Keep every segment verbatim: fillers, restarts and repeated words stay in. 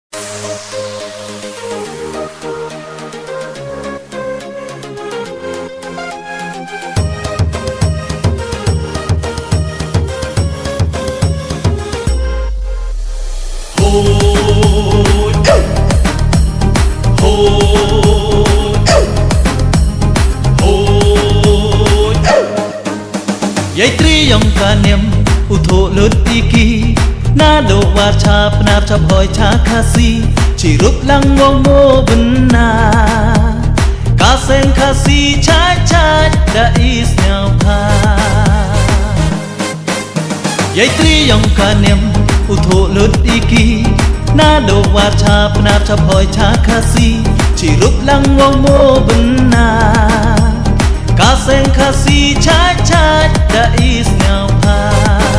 Yai tri yong ka niệm u thô lướt iki na độ wa cha pnap cha boy cha khasi chỉ rút lăng ngong mô bên na ka sen khasi chai chai da is nhau tha Yai tri yong ka niệm u thô lướt iki na độ wa cha pnap cha boy cha khasi chỉ rút lăng ngong mô bên na Kaseng kasi chai chai da is nhau ha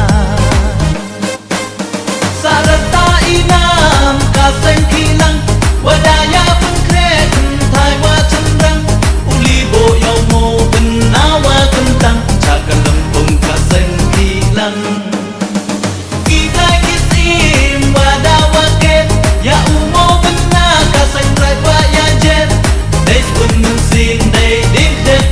Sarata inam kaseng kilang wadaya pun kreten thai wa chandang uli bo yau mo ben nawa kentang cakalam pun kaseng kilang kita kisim wadawa ket ya umo ben na kaseng rai wa ya jet des pun sin dei dim det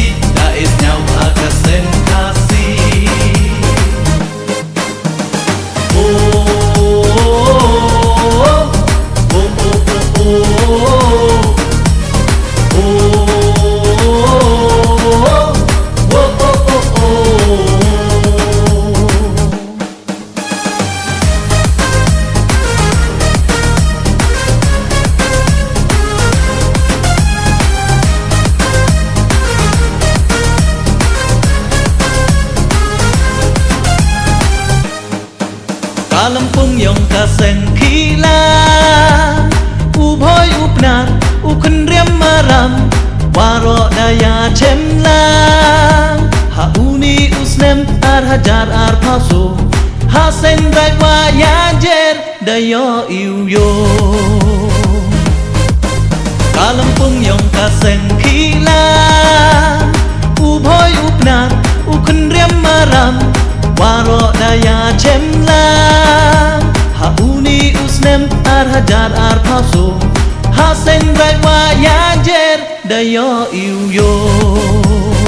Lampung yong kaseng kila u boy upnat u kun riam maram waro daya chemlang ha uni usnem ar hajar ar paso ha sen rai wa ya jer dayo iu yo Lampung yong kaseng kila u boy upnat u kun riam maram waro daya chemlang ha uni usnem ar hajar ar paso ha sen rai wa ya jer dayo iu yo